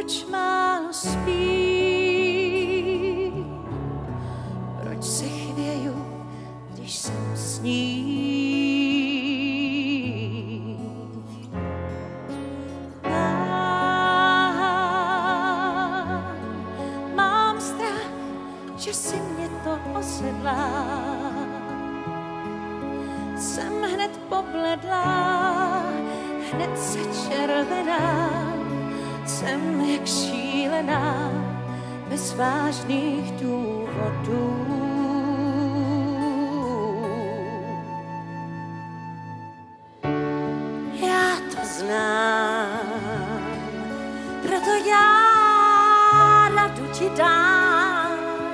proč málo spí, proč se chvěju, když jsem s ní. Mám strach, že si mě to osedlá, jsem hned pobledlá, hned začervená, jsem jak šílená, bez vážných důvodů. Já to znám, proto já radu ti dám.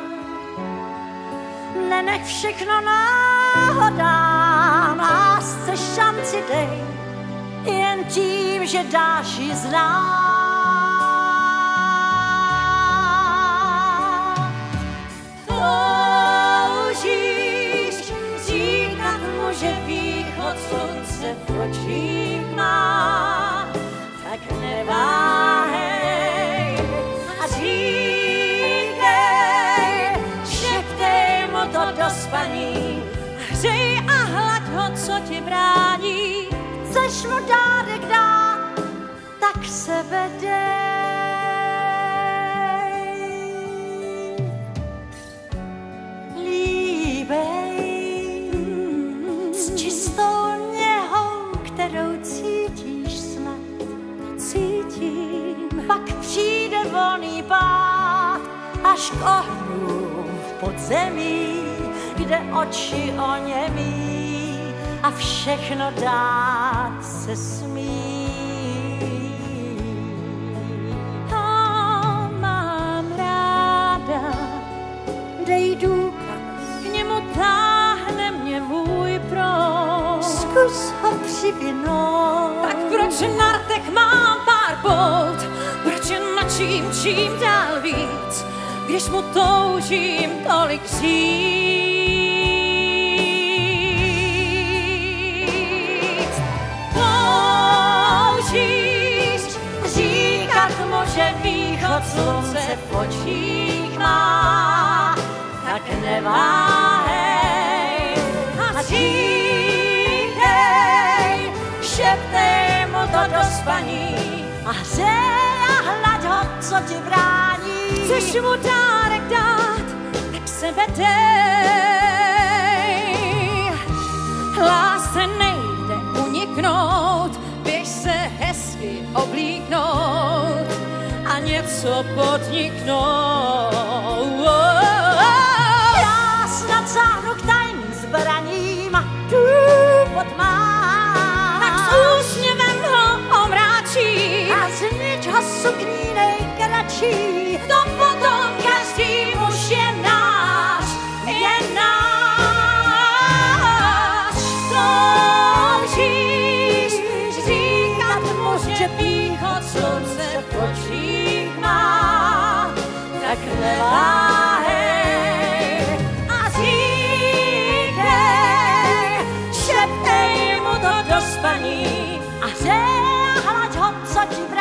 Nenech všechno náhodám, lásce šanci dej, jen tím, že dáš ji znát. Toužíš říkat mu, že východ slunce v očích má, tak neváhej a říkej, šeptej mu to do spaní, hřej a hlaď ho, co ti brání. Chceš mu dárek dát, tak se vedej. Líbej s čistou něhou, kterou cítíš snad. Cítím. Pak přijde volný pád až k ohnu v podzemí, kde oči oněmí a všechno dát se smí. Mám ráda, dej důkaz, k němu táhne mě můj proud. Zkus ho přivinout. Tak proč na rtech mám pár bout? Proč jen mlčím čím dál víc, když mu toužím tolik říct? Že východ slunce v očích má, tak neváhej a říkej, šeptej mu to do spaní a hřej a hlaď ho, co ti brání. Chceš mu dárek dát, tak se vedej. Lásce nejde uniknout, běž se hezky oblíknout a něco podniknout. Já snad sáhnu k tajným zbraním a důvod mám. Tak s úsměvem ho omráčí a z ničeho sukní nejkratší. To potom každý muž je náš, je náš. Toužíš říkat mu, že východ slunce v očích má, tak neváhej a říkej, šeptej mu to do spaní a hřej a hlaď ho, co ti